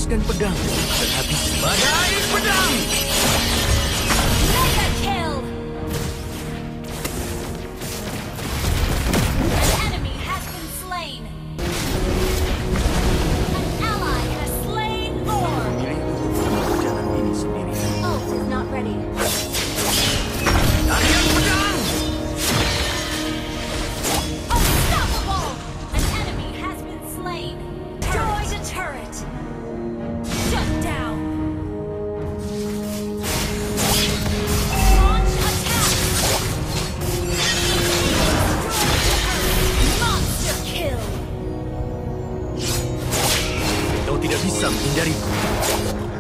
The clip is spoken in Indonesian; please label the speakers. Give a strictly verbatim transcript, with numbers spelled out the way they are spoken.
Speaker 1: Fokuskan pedang dan habisi. Badai pedang!
Speaker 2: Mega kill! An enemy has been slain. An ally has slain more.
Speaker 1: Memilih untuk menempuh jalan ini sendiri.
Speaker 2: Ult is not ready.
Speaker 1: Tarian pedang!
Speaker 2: Unstoppable! An enemy has been slain. Destroy the turret. Shut down. Launch attack. Monster kill.
Speaker 1: Kau tidak bisa menghindariku.